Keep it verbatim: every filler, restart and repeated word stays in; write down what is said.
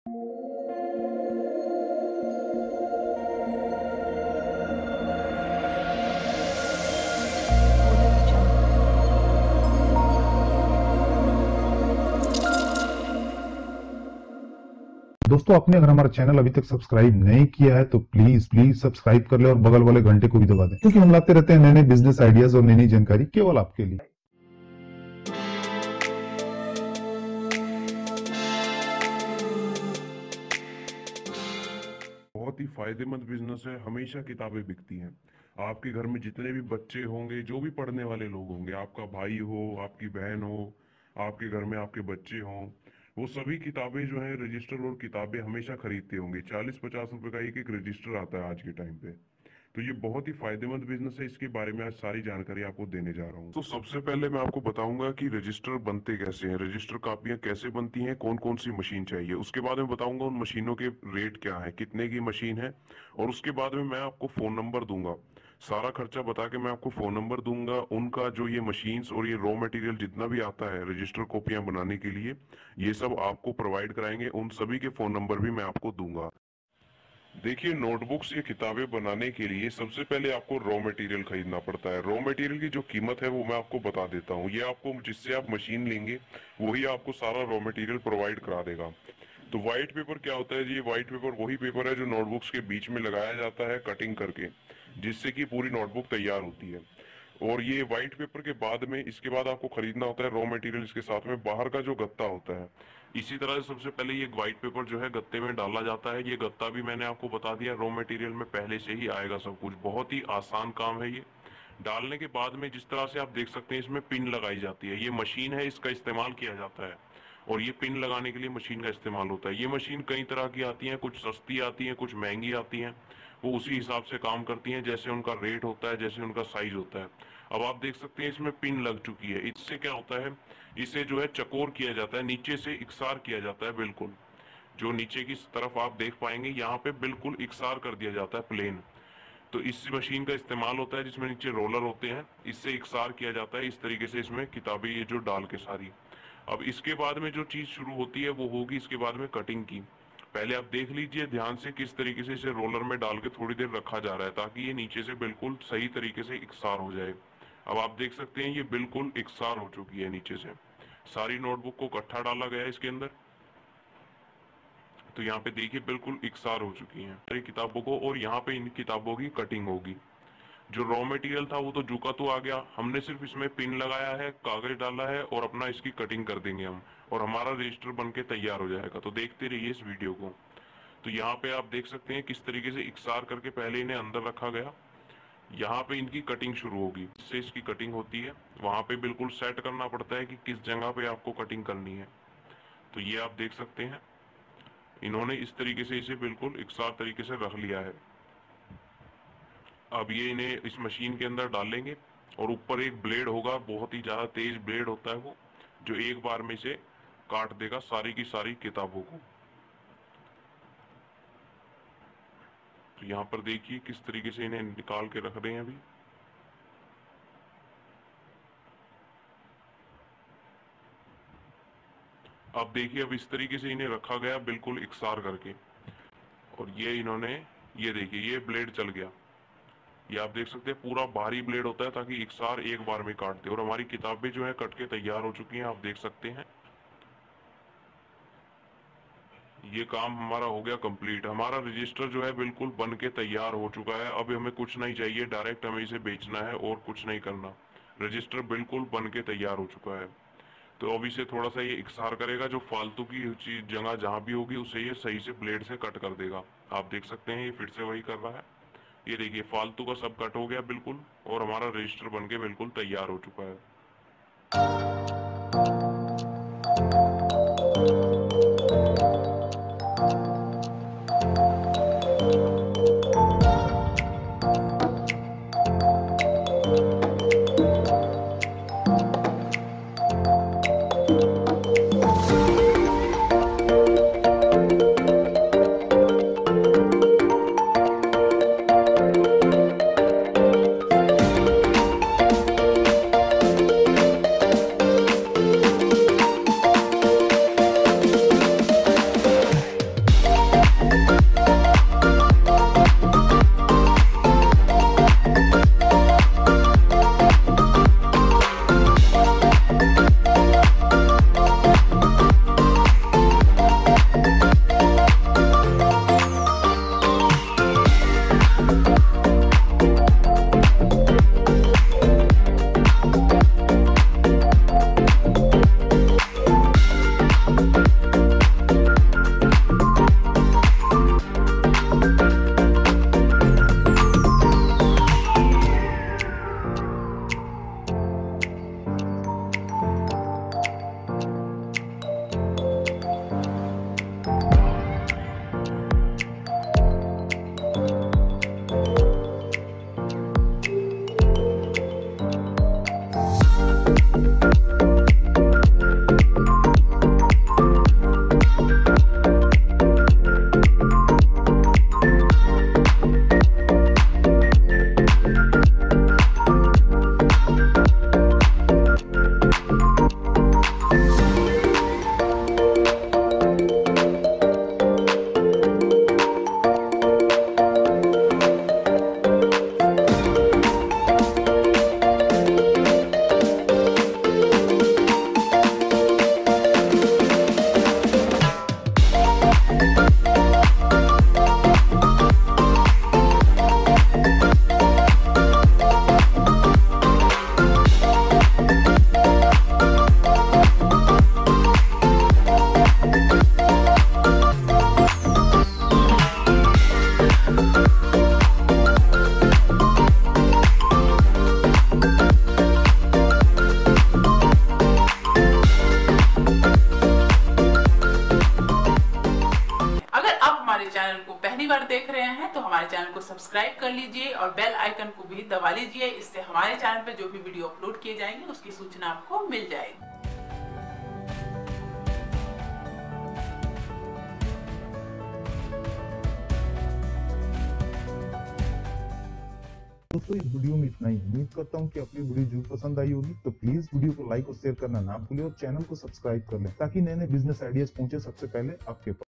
Audio Jungle. दोस्तों, आपने अगर हमारा चैनल अभी तक सब्सक्राइब नहीं किया है तो प्लीज प्लीज सब्सक्राइब कर ले और बगल वाले घंटे को भी दबा दें, क्योंकि हम लाते रहते हैं नए नए बिजनेस आइडियाज और नई नई जानकारी केवल आपके लिए। बहुत ही फायदेमंद बिजनेस है। हमेशा किताबें बिकती हैं। आपके घर में जितने भी बच्चे होंगे, जो भी पढ़ने वाले लोग होंगे, आपका भाई हो, आपकी बहन हो, आपके घर में आपके बच्चे हों, वो सभी किताबें जो है रजिस्टर और किताबें हमेशा खरीदते होंगे। चालीस पचास रुपए का एक एक रजिस्टर आता है आज के टाइम पे। तो ये बहुत ही फायदेमंद बिजनेस है। इसके बारे में आज सारी जानकारी आपको देने जा रहा हूँ। तो सबसे पहले मैं आपको बताऊंगा कि रजिस्टर बनते कैसे हैं, रजिस्टर कापियां कैसे बनती हैं, कौन कौन सी मशीन चाहिए। उसके बाद में बताऊंगा उन मशीनों के रेट क्या है, कितने की मशीन है, और उसके बाद में मैं आपको फोन नंबर दूंगा। सारा खर्चा बता के मैं आपको फोन नंबर दूंगा। उनका जो ये मशीन्स और ये रॉ मटेरियल जितना भी आता है रजिस्टर कॉपियां बनाने के लिए, ये सब आपको प्रोवाइड कराएंगे। उन सभी के फोन नंबर भी मैं आपको दूंगा। देखिए, नोटबुक्स या किताबें बनाने के लिए सबसे पहले आपको रॉ मटेरियल खरीदना पड़ता है। रॉ मटेरियल की जो कीमत है वो मैं आपको बता देता हूँ। ये आपको जिससे आप मशीन लेंगे वही आपको सारा रॉ मटेरियल प्रोवाइड करा देगा। तो व्हाइट पेपर क्या होता है? ये व्हाइट पेपर वही पेपर है जो नोटबुक्स के बीच में लगाया जाता है कटिंग करके, जिससे कि पूरी नोटबुक तैयार होती है। और ये व्हाइट पेपर के बाद में इसके बाद आपको खरीदना होता है रॉ मटेरियल, इसके साथ में बाहर का जो गत्ता होता है। इसी तरह से सबसे पहले ये व्हाइट पेपर जो है गत्ते में डाला जाता है। ये गत्ता भी मैंने आपको बता दिया, रॉ मटेरियल में पहले से ही आएगा सब कुछ। बहुत ही आसान काम है ये। डालने के बाद में जिस तरह से आप देख सकते हैं इसमें पिन लगाई जाती है। ये मशीन है, इसका इस्तेमाल किया जाता है। और ये पिन लगाने के लिए मशीन का इस्तेमाल होता है। ये मशीन कई तरह की आती है, कुछ सस्ती आती है, कुछ महंगी आती है। वो उसी हिसाब से काम करती हैं, जैसे उनका रेट होता है, जैसे उनका साइज होता है। अब आप देख सकते हैं इसमें पिन लग चुकी है। इससे क्या होता है, इसे जो है चकोर किया जाता है, नीचे से इकसार किया जाता है। बिल्कुल जो नीचे की तरफ आप देख पाएंगे यहाँ पे बिल्कुल इकसार कर दिया जाता है, प्लेन। तो इस मशीन का इस्तेमाल होता है जिसमें नीचे रोलर होते हैं, इससे इकसार किया जाता है। इस तरीके से इसमें किताबें ये जो डाल के सारी। अब इसके बाद में जो चीज शुरू होती है वो होगी इसके बाद में कटिंग की। पहले आप देख लीजिए ध्यान से किस तरीके से इसे रोलर में डाल के थोड़ी देर रखा जा रहा है, ताकि ये नीचे से बिल्कुल सही तरीके से इकसार हो जाए। अब आप देख सकते हैं ये बिल्कुल इकसार हो चुकी है नीचे से। सारी नोटबुक को इकट्ठा डाला गया है इसके अंदर। तो यहाँ पे देखिए बिल्कुल इकसार हो चुकी हैं सारी किताबों को, और यहाँ पे इन किताबों की कटिंग होगी। जो रॉ मटेरियल था वो तो झुका तो आ गया, हमने सिर्फ इसमें पिन लगाया है, कागज डाला है, और अपना इसकी कटिंग कर देंगे हम, और हमारा रजिस्टर बन के तैयार हो जाएगा। तो देखते रहिए इस वीडियो को। तो यहाँ पे आप देख सकते हैं किस तरीके से इकसार करके पहले इन्हें अंदर रखा गया। यहाँ पे इनकी कटिंग शुरू होगी, इससे इसकी कटिंग होती है। वहां पे बिल्कुल सेट करना पड़ता है कि किस जगह पे आपको कटिंग करनी है। तो ये आप देख सकते हैं इन्होंने इस तरीके से इसे बिल्कुल इकसार तरीके से रख लिया है। अब ये इन्हें इस मशीन के अंदर डालेंगे, और ऊपर एक ब्लेड होगा, बहुत ही ज्यादा तेज ब्लेड होता है वो, जो एक बार में से काट देगा सारी की सारी किताबों को। तो यहाँ पर देखिए किस तरीके से इन्हें निकाल के रख रहे हैं अभी। अब देखिए अब इस तरीके से इन्हें रखा गया बिल्कुल इकसार करके, और ये इन्होंने, ये देखिए ये ब्लेड चल गया। ये आप देख सकते हैं पूरा भारी ब्लेड होता है, ताकि इकसार एक बार में काट दे। और हमारी किताबें जो है कट के तैयार हो चुकी हैं, आप देख सकते हैं। ये काम हमारा हो गया कंप्लीट। हमारा रजिस्टर जो है बिल्कुल बन के तैयार हो चुका है। अब हमें कुछ नहीं चाहिए, डायरेक्ट हमें इसे बेचना है और कुछ नहीं करना। रजिस्टर बिल्कुल बन के तैयार हो चुका है। तो अब इसे थोड़ा सा ये इकसार करेगा, जो फालतू की चीज जगह जहां भी होगी उसे ये सही से ब्लेड से कट कर देगा। आप देख सकते हैं ये फिर से वही कर रहा है। ये देखिए फालतू का सब कट हो गया बिल्कुल, और हमारा रजिस्टर बन के बिल्कुल तैयार हो चुका है। पहली बार देख रहे हैं तो हमारे चैनल को सब्सक्राइब कर लीजिए और बेल आइकन को भी दबा लीजिए। इससे हमारे चैनल पर जो भी वीडियो अपलोड किए जाएंगे उसकी सूचना आपको मिल जाएगी। दोस्तों इस वीडियो में इतना ही। उम्मीद करता हूँ कि अपनी वीडियो जरूर पसंद आई होगी। तो प्लीज वीडियो को लाइक और शेयर करना ना भूलें और चैनल को सब्सक्राइब कर लें ताकि नए नए बिजनेस आइडियाज पहुंचे सबसे पहले आपके पास।